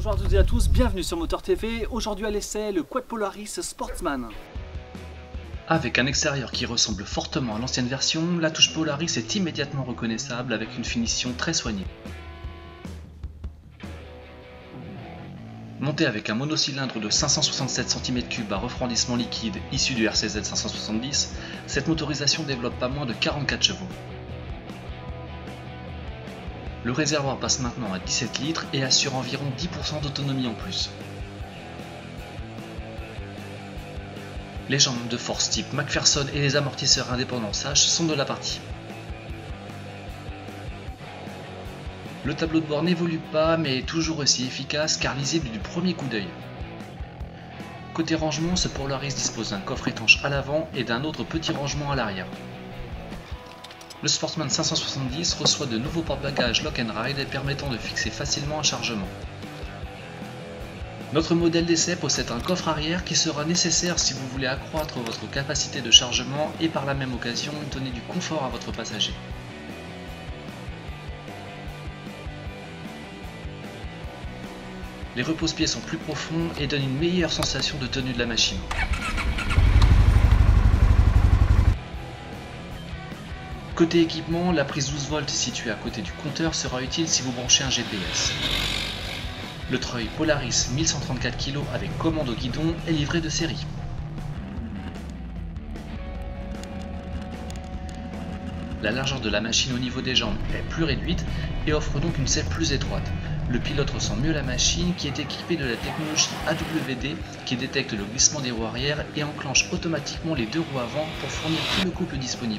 Bonjour à toutes et à tous, bienvenue sur Moteur TV. Aujourd'hui à l'essai, le Quad Polaris Sportsman. Avec un extérieur qui ressemble fortement à l'ancienne version, la touche Polaris est immédiatement reconnaissable avec une finition très soignée. Montée avec un monocylindre de 567 cm3 à refroidissement liquide issu du RCZ 570, cette motorisation développe pas moins de 44 chevaux. Le réservoir passe maintenant à 17 litres et assure environ 10% d'autonomie en plus. Les jambes de force type McPherson et les amortisseurs indépendants Sage sont de la partie. Le tableau de bord n'évolue pas mais est toujours aussi efficace car lisible du premier coup d'œil. Côté rangement, ce Polaris dispose d'un coffre étanche à l'avant et d'un autre petit rangement à l'arrière. Le Sportsman 570 reçoit de nouveaux porte-bagages Lock and Ride permettant de fixer facilement un chargement. Notre modèle d'essai possède un coffre arrière qui sera nécessaire si vous voulez accroître votre capacité de chargement et par la même occasion donner du confort à votre passager. Les repose-pieds sont plus profonds et donnent une meilleure sensation de tenue de la machine. Côté équipement, la prise 12 volts située à côté du compteur sera utile si vous branchez un GPS. Le treuil Polaris 1134 kg avec commande au guidon est livré de série. La largeur de la machine au niveau des jambes est plus réduite et offre donc une selle plus étroite. Le pilote ressent mieux la machine qui est équipée de la technologie AWD qui détecte le glissement des roues arrière et enclenche automatiquement les deux roues avant pour fournir tout le couple disponible.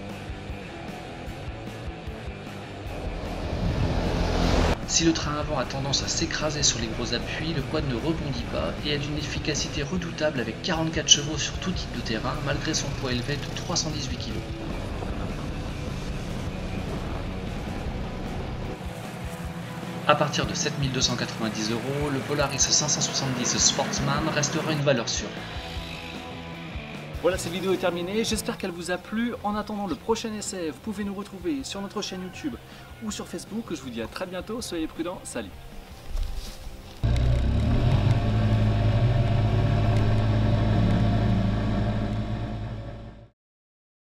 Si le train avant a tendance à s'écraser sur les gros appuis, le quad ne rebondit pas et a d'une efficacité redoutable avec 44 chevaux sur tout type de terrain malgré son poids élevé de 318 kg. A partir de 7 290 €, le Polaris 570 Sportsman restera une valeur sûre. Voilà, cette vidéo est terminée, j'espère qu'elle vous a plu. En attendant le prochain essai, vous pouvez nous retrouver sur notre chaîne YouTube ou sur Facebook. Je vous dis à très bientôt, soyez prudents, salut.